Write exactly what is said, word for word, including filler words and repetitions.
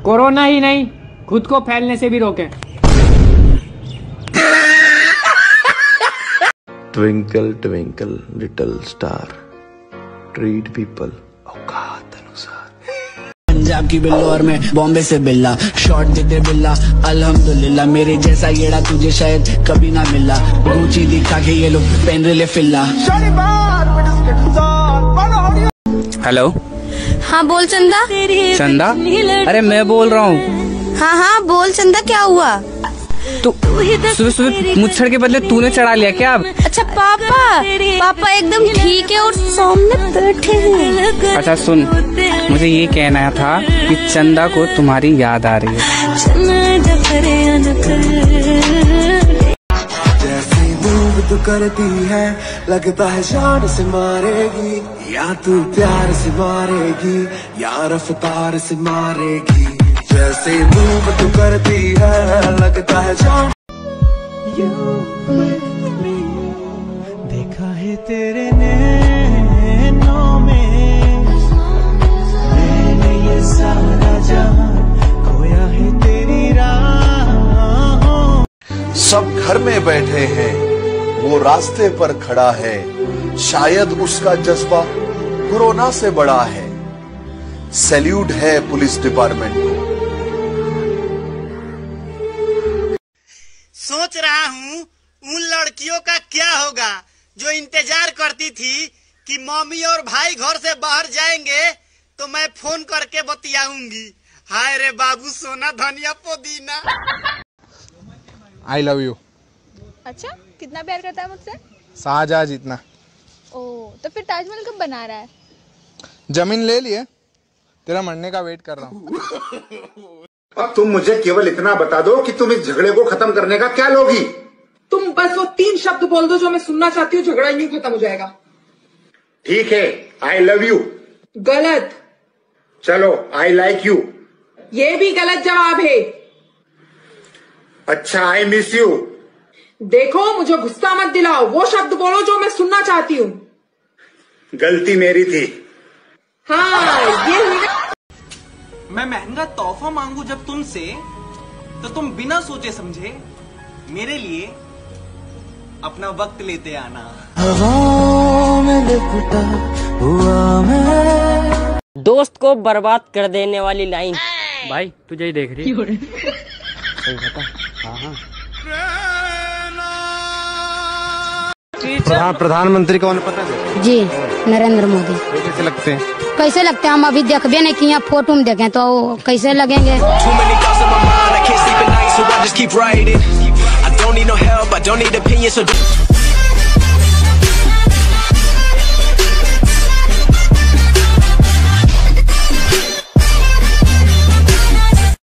Corona ही नहीं, खुद को फैलने से भी रोके। Twinkle twinkle little star, treat people औकात अनुसार। पंजाब की बिल्लो और मैं बॉम्बे से बिल्ला, शॉट देते बिल्ला अल्हम्दुलिल्लाह। मेरे जैसा येड़ा तुझे शायद कभी ना मिला, गुची दिखा के ये लोग पहन रहे फिल्ला। हेलो, हाँ बोल चंदा। चंदा? अरे मैं बोल रहा हूँ। हाँ हाँ बोल चंदा, क्या हुआ? तू सुबह सुबह मुझे के बदले तूने चढ़ा लिया क्या? अब अच्छा पापा, पापा एकदम ठीक है और सामने बैठे हैं। अच्छा सुन, मुझे ये कहना था कि चंदा को तुम्हारी याद आ रही है। जैसे मूव तू करती है लगता है शान से मारेगी, या तू प्यार से मारेगी या रफ्तार से मारेगी। जैसे मूव तू करती है लगता है जान। देखा है तेरे नैनों में मैंने ये सारा जहां, खोया है तेरी राहों। सब घर में बैठे हैं, वो रास्ते पर खड़ा है, शायद उसका जज्बा कोरोना से बड़ा है। सैल्यूट है पुलिस डिपार्टमेंट को। सोच रहा हूँ उन लड़कियों का क्या होगा जो इंतजार करती थी कि मम्मी और भाई घर से बाहर जाएंगे तो मैं फोन करके बतियाऊंगी। हाय रे बाबू सोना धनिया पुदीना। I love you. अच्छा, कितना प्यार करता है मुझसे? शाहजहां जितना। ओ, तो फिर ताजमहल कब बना रहा है? जमीन ले लिए, तेरा मरने का वेट कर रहा हूँ। अब तुम मुझे केवल इतना बता दो कि तुम इस झगड़े को खत्म करने का क्या लोगी? तुम बस वो तीन शब्द बोल दो जो मैं सुनना चाहती हूँ, झगड़ा यूं खत्म हो जाएगा। ठीक है, आई लव यू। गलत। चलो, आई लाइक यू। ये भी गलत जवाब है। अच्छा, आई मिस यू। देखो मुझे गुस्सा मत दिलाओ, वो शब्द बोलो जो मैं सुनना चाहती हूँ। गलती मेरी थी। हाँ, ये हुई ना। मैं महंगा तोहफा मांगू जब तुमसे, तो तुम बिना सोचे समझे मेरे लिए अपना वक्त लेते आना। हवाओं में लिपटा हुआ मैं। दोस्त को बर्बाद कर देने वाली लाइन। भाई तुझे ही देख रही है। सही बता। हाँ हाँ। प्रधान प्रधानमंत्री कौन पता है? जी नरेंद्र मोदी। वो कैसे लगते हैं? कैसे लगते हैं हम अभी देखबे नहीं किया, फोटो में देखें तो कैसे लगेंगे? I don't need no help, I don't need opinions, so